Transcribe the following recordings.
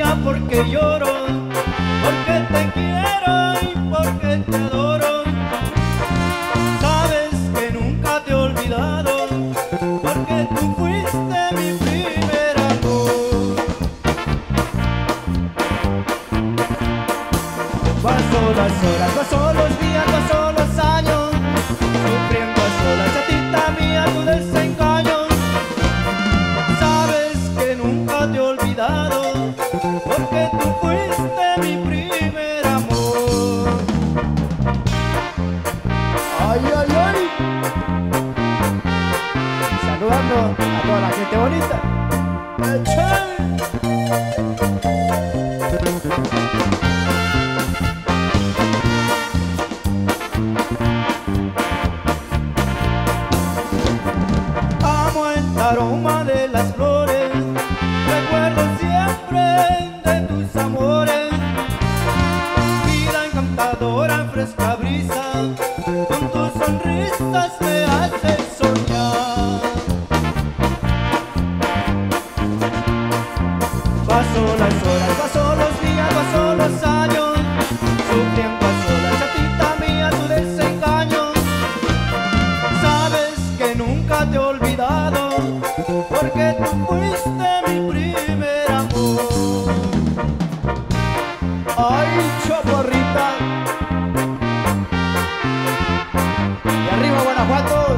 porque lloro, porque te quiero y porque te adoro. Sabes que nunca te he olvidado, porque tú fuiste mi primer amor. Paso las horas, paso los días, paso los años, sufriendo a solas, chatita mía, tu desengaño. Sabes que nunca te he olvidado, porque tú fuiste mi primer amor. Ay, ay, ay. Saludando a toda la gente bonita. Amo el aroma de las flores, recuerdo siempre de tus amores. Vida encantadora, fresca brisa, con tus sonrisas me haces soñar. Paso las horas, paso los días, paso los años, sufriendo a solas, chatita mía, tu desengaño. Sabes que nunca te he olvidado, porque tú fuiste mi primer amor. Ay, chaparrita. Y arriba Guanajuato.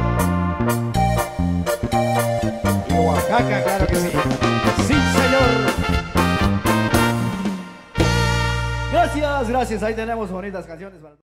Y Oaxaca, claro que sí. Sí, señor. Gracias, gracias. Ahí tenemos bonitas canciones.